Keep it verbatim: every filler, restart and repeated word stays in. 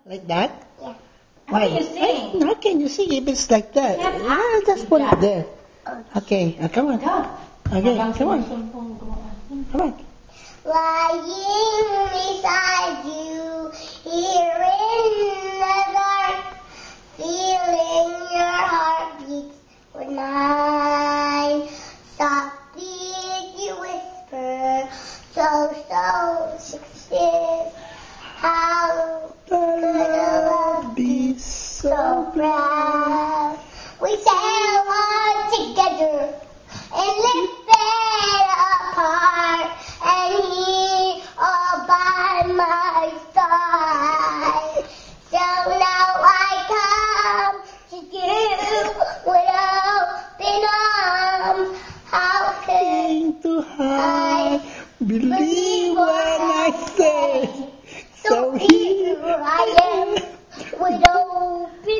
Like that? Yeah. Why? How can you sing? How can you sing if it's like that? Yeah, Yeah, just put it there. Okay. Okay, uh, come on. Go. Okay, Habang come on. sumusumpong gumawa. Come on. Lying beside you here in the dark, feeling your heartbeats with mine. Softly you whisper, so, so, six years. How could a love be so proud? We sail on together and live it apart, and he all by my side. So now I come to you with open arms. How could To hide, believe when I say. so here I am with open